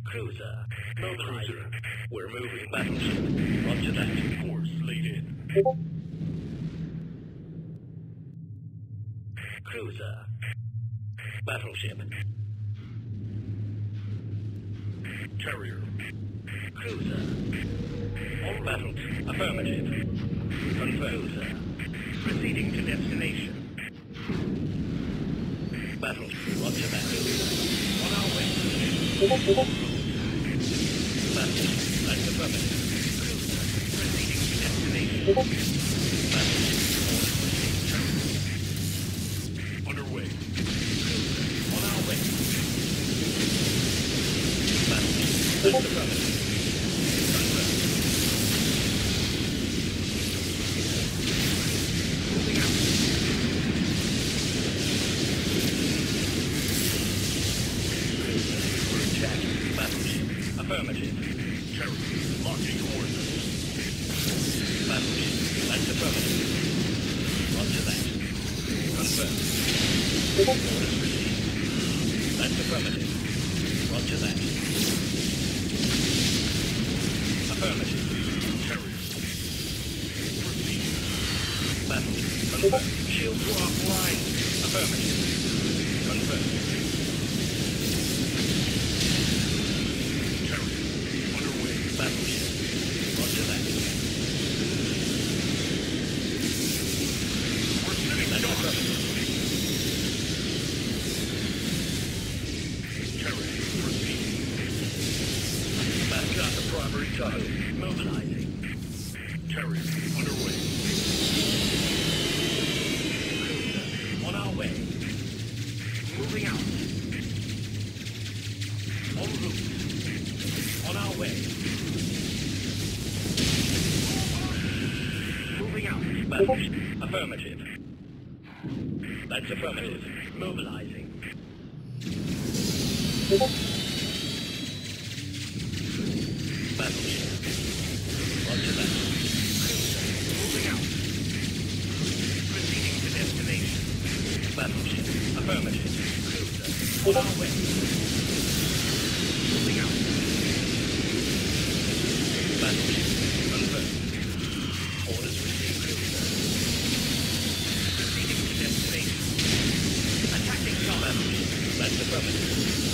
Cruiser. Mobilizing. We're moving. Battleship. Roger that. Course laid in. Cruiser. Battleship. Carrier. Cruiser. All battle. Affirmative. Cruiser. Proceeding to destination. Battle. Roger that. On our way. Battle. That's affirmative. Cruiser. Proceeding to destination. Battle. Underway. Cruiser. On our way. Battle. That's affirmative. Affirmative. Carrier, locking coordinates. Battleship, that's affirmative. Roger that. Confirmed. Orders received. That's affirmative. Roger that. Affirmative. Carrier. Proceed. Battleship, confirmed. Shield offline. Affirmative. Confirmed. Mobilizing. Carrier underway. On our way. Moving out. En route. On our way. Moving out. Battleship. Affirmative. That's affirmative. Mobilizing. Battleship. Roger that. Cruiser. Moving out. Proceeding to destination. Battleship. Affirmative. Cruiser. On our way. Moving out. Battleship. Confirmed. Orders received. Cruiser. Proceeding to destination. Attacking battleship. That's affirmative.